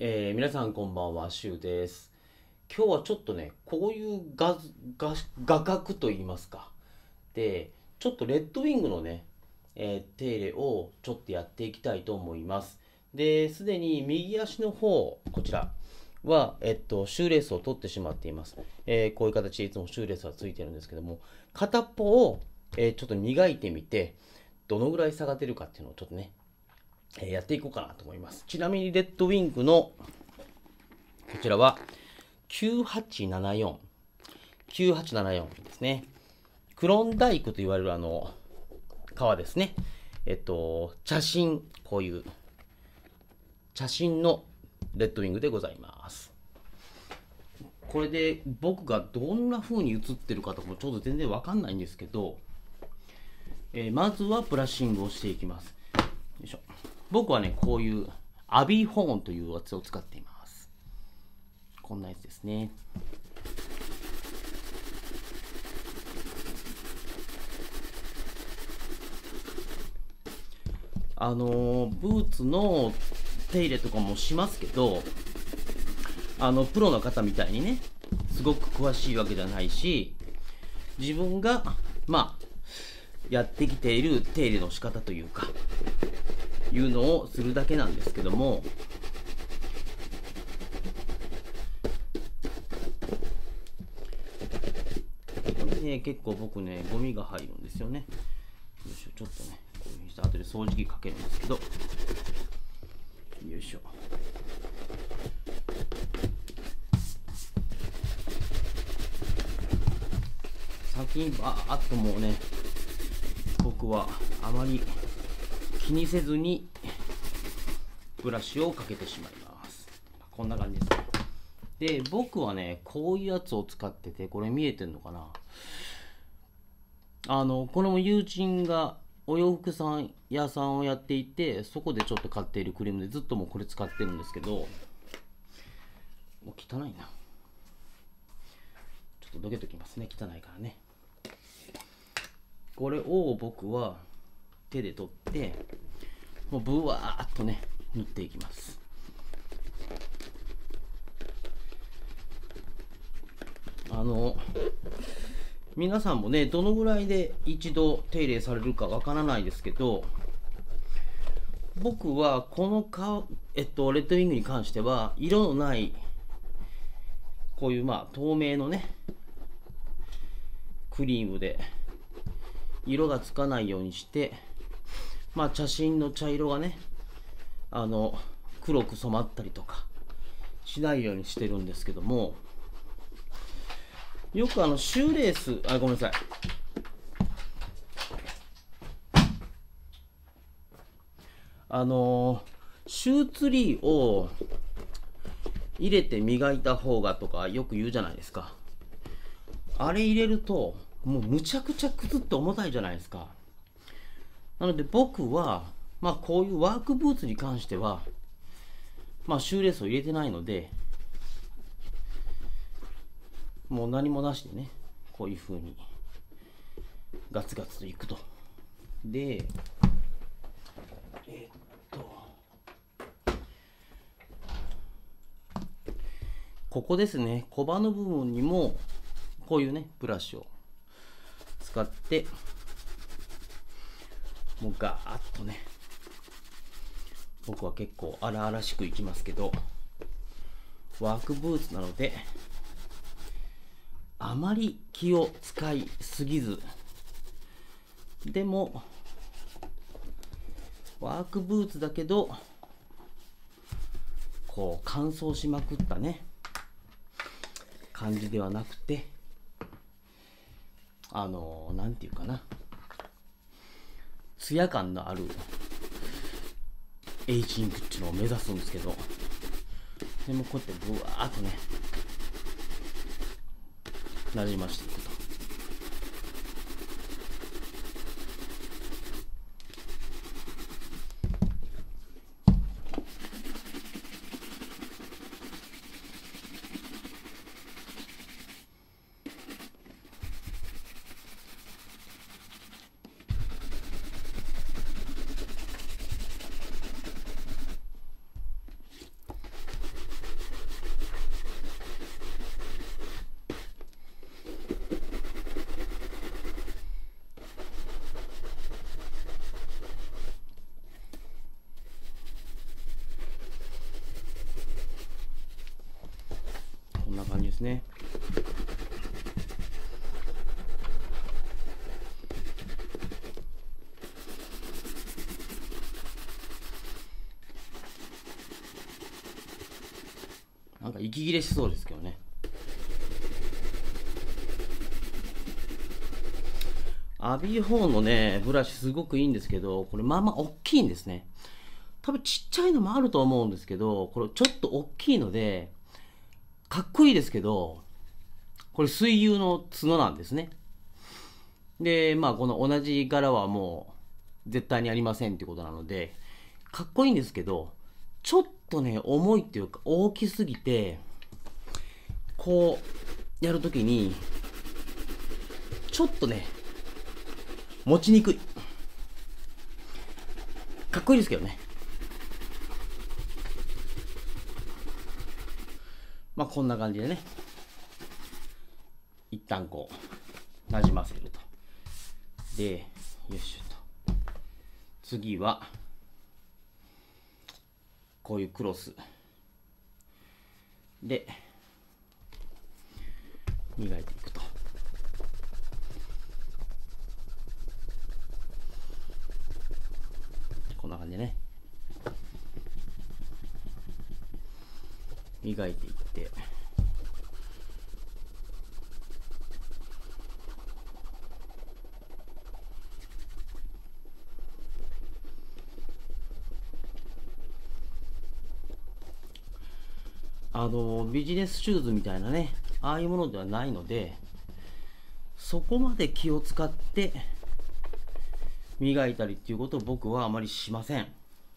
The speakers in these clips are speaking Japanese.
皆さんこんばんは、しゅうです。今日はちょっとね、こういう画角といいますか。で、ちょっとレッドウィングのね、手入れをちょっとやっていきたいと思います。で、すでに右足の方、こちらは、シューレースを取ってしまっています。こういう形でいつもシューレースはついてるんですけども、片っぽを、ちょっと磨いてみて、どのぐらい差が出るかっていうのをちょっとね、やっていこうかなと思います。ちなみにレッドウィングのこちらは9874。9874ですね。クロンダイクと言われる革ですね。茶芯、こういう茶芯のレッドウィングでございます。これで僕がどんな風に映ってるかとかもちょっと全然わかんないんですけど、まずはブラッシングをしていきます。よいしょ。僕はね、こういうアビーホーンというやつを使っています。こんなやつですね。ブーツの手入れとかもしますけど、プロの方みたいにね、すごく詳しいわけじゃないし、自分が、やってきている手入れの仕方というか、いうのをするだけなんですけども、これね、結構僕ね、ゴミが入るんですよね。よいしょ、ちょっとね、こういうふうにして後で掃除機かけるんですけど、よいしょ。先にバーッともうね、僕はあまり気にせずにブラシをかけてしまいます。こんな感じですね。で、僕はね、こういうやつを使ってて、これ見えてんのかな。これも友人がお洋服屋さんをやっていて、そこでちょっと買っているクリームでずっともうこれ使ってるんですけど、もう汚いな。ちょっとどけときますね、汚いからね。これを僕は手で取って、もうブワーっとね、塗っていきます。皆さんもね、どのぐらいで一度手入れされるかわからないですけど、僕はこのレッドウィングに関しては、色のない、こういう透明のね、クリームで、色がつかないようにして、茶芯の茶色がね、黒く染まったりとか、しないようにしてるんですけども、よくシューレース、ごめんなさい。シューツリーを入れて磨いた方がとかよく言うじゃないですか。あれ入れると、もうむちゃくちゃくずって重たいじゃないですか。なので僕は、こういうワークブーツに関しては、シューレースを入れてないので、もう何もなしでね、こういう風にガツガツといくと。で、ここですね、小刃の部分にもこういうねブラシを使って、もうガーッとね、僕は結構荒々しくいきますけど、ワークブーツなのであまり気を使いすぎず、でもワークブーツだけどこう乾燥しまくったね感じではなくて、なんていうかな、ツヤ感のあるエイジングっていうのを目指すんですけど、でもこうやってブワーっとねなじましていくと。 じですね。なんか息切れしそうですけどね。アビーホーンのね、ブラシすごくいいんですけど、これまあまあ大きいんですね。多分ちっちゃいのもあると思うんですけど、これちょっと大きいので、かっこいいですけど、これ水牛の角なんですね。で、まあこの同じ柄はもう絶対にありませんっていうことなので、かっこいいんですけど、ちょっとね、重いっていうか大きすぎて、こうやるときに、ちょっとね、持ちにくい。かっこいいですけどね。まあこんな感じでね、一旦こう、なじませると。で、よいしょと。次は、こういうクロス。で、磨いていくと。こんな感じでね。磨いていって。ビジネスシューズみたいなね、ああいうものではないので、そこまで気を使って磨いたりっていうことを僕はあまりしません。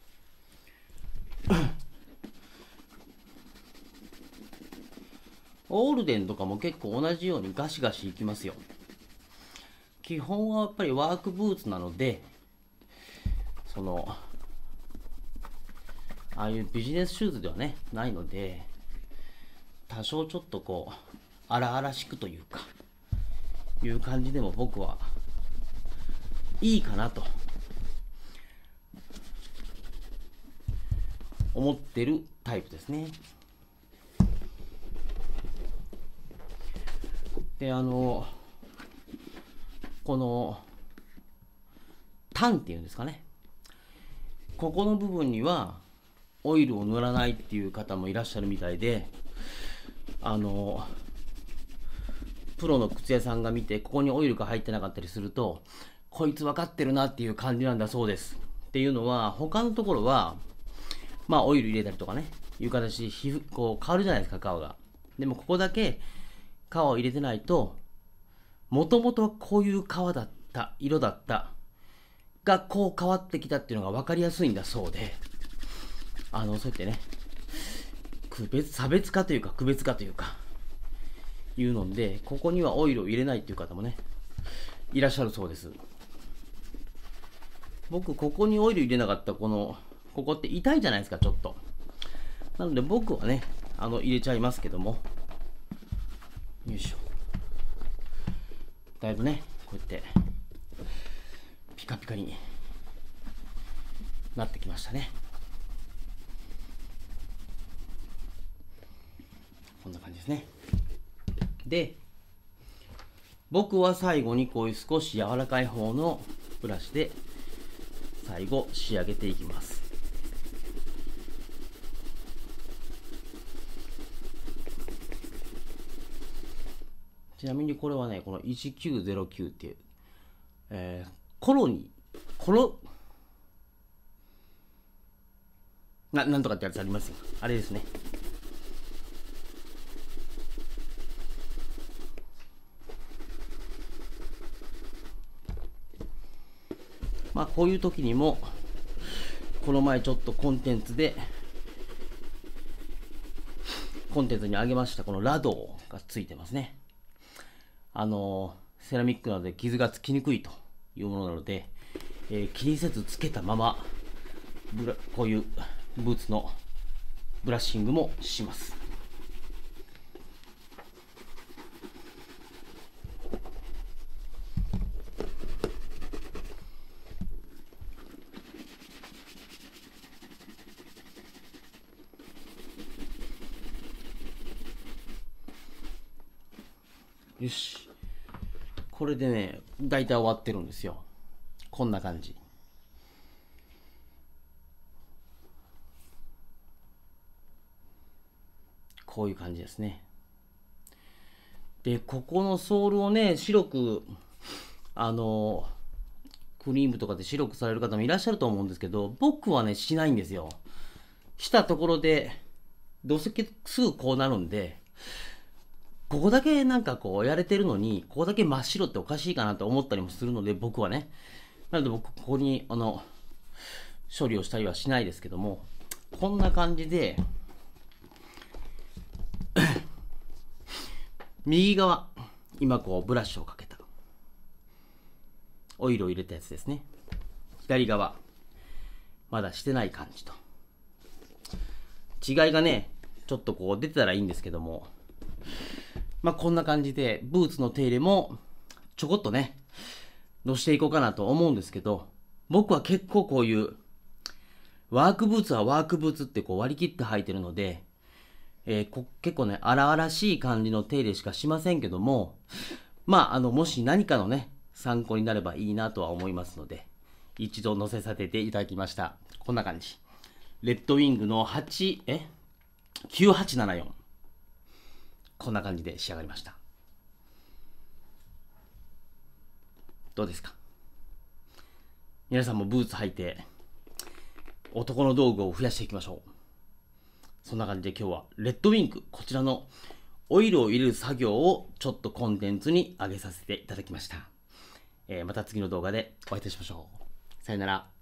オールデンとかも結構同じようにガシガシいきますよ。基本はやっぱりワークブーツなので、ああいうビジネスシューズではね、ないので、多少ちょっとこう、荒々しくというか、いう感じでも僕はいいかなと思ってるタイプですね。で、この、タンっていうんですかね。ここの部分にはオイルを塗らないっていう方もいらっしゃるみたいで、プロの靴屋さんが見てここにオイルが入ってなかったりすると、こいつ分かってるなっていう感じなんだそうです。っていうのは、他のところはまあオイル入れたりとかね、いう形で皮膚こう変わるじゃないですか、皮が。でもここだけ皮を入れてないと、もともとはこういう皮だった、色だったがこう変わってきたっていうのが分かりやすいんだそうで、そうやってね、差別化というか区別化というかいうので、ここにはオイルを入れないっていう方もね、いらっしゃるそうです。僕ここにオイル入れなかったここって痛いじゃないですか、ちょっと。なので僕はね、入れちゃいますけども、よいしょ。だいぶね、こうやってピカピカになってきましたね。こんな感じですね。で、僕は最後にこういう少し柔らかい方のブラシで最後仕上げていきます。ちなみにこれはね、この1909っていう、コロニー、なんとかってやつありますよ。あれですね。まあこういう時にも、この前ちょっとコンテンツにあげましたこのラドーがついてますね。セラミックなので傷がつきにくいというものなので、気にせずつけたままこういうブーツのブラッシングもします。 よし。これでね、大体終わってるんですよ。こんな感じ。こういう感じですね。で、ここのソールをね、白く、クリームとかで白くされる方もいらっしゃると思うんですけど、僕はね、しないんですよ。したところで、どうせすぐこうなるんで、ここだけなんかこうやれてるのに、ここだけ真っ白っておかしいかなと思ったりもするので、僕はね。なので僕、ここに、処理をしたりはしないですけども、こんな感じで、右側、今こうブラシをかけた。オイルを入れたやつですね。左側、まだしてない感じと。違いがね、ちょっとこう出てたらいいんですけども、まあこんな感じで、ブーツの手入れもちょこっとね、のしていこうかなと思うんですけど、僕は結構こういう、ワークブーツはワークブーツってこう割り切って履いてるので、結構ね、荒々しい感じの手入れしかしませんけども、まあ、もし何かのね、参考になればいいなとは思いますので、一度載せさせていただきました。こんな感じ。レッドウィングの9874。こんな感じで仕上がりました。どうですか？皆さんもブーツ履いて、男の道具を増やしていきましょう。そんな感じで今日はレッドウィング、こちらのオイルを入れる作業をちょっとコンテンツに上げさせていただきました。また次の動画でお会いいたしましょう。さよなら。